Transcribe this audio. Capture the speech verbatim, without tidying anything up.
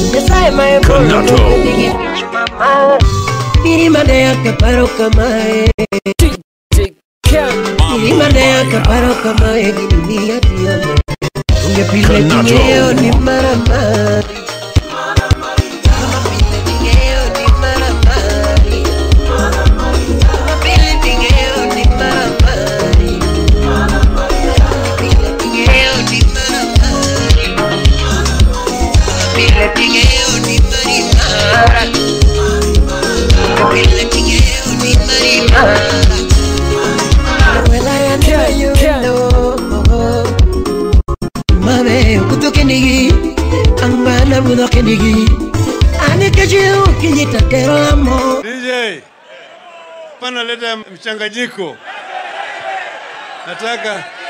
Nyasaye mae bolo nigi mama Biri madea kaparo kamae Biri madea kaparo kamae Gini tiyama Unge pile tingeo ni maramari Pile tingeo ni maramari Pile tingeo ni maramari Pile tingeo ni maramari Pile tingeo ni marimara Pile tingeo ni marimara Well I know you know Mame kutoke nigi Angmana budoke nigi Ane kajiu kijita keramo D J Pana leta mchanganyiko Nataka